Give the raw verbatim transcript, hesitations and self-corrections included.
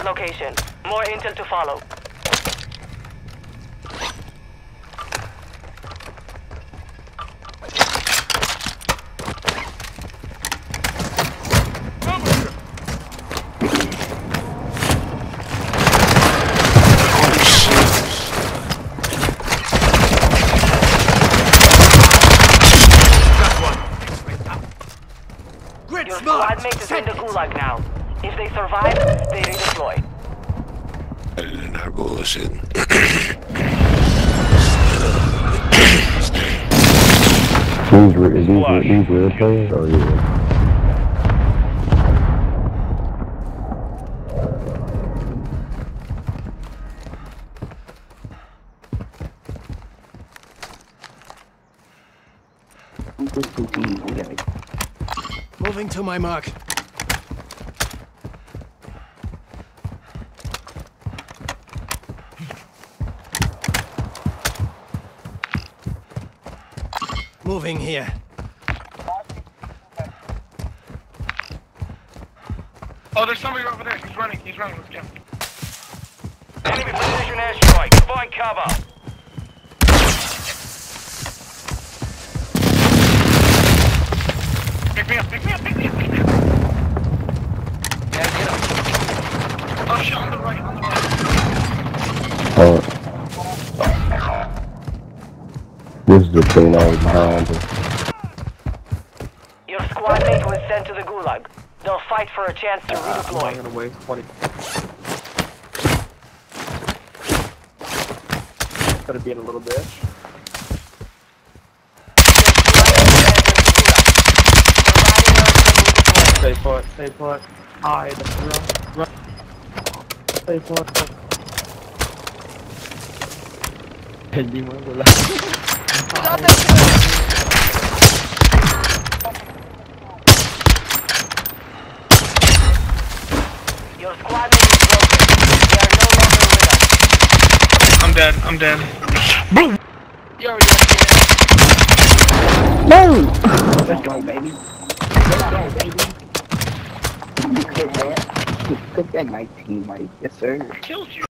that location. More intel to follow. Your squad mate is in the gulag now. If they survive, they redeploy. Not bullshit. These were these were these real players or yeah? Moving to my mark. Moving here. Oh, there's somebody over there. He's running. He's running. Let's get him. Enemy precision airstrike. Find cover. Pick me up. Pick me up. Pick me up. Pick me up. Yeah, get him. Oh shit! On the right. On the right. Oh. This is the thing I was behind. Your squad mate was sent to the gulag. They'll fight for a chance to redeploy. I'm gonna wait. What? Gotta be in a little bitch. Stay put, stay put, hide, run, run, stay put. Hindi mo wala. Your squad mate is broken. They are no longer with us. I'm dead. I'm dead. Boom! Yo, yo, yo. No! Let's go, baby. Let's go, baby. Good man. Good that nineteen, Mike. Yes, sir. Killed you.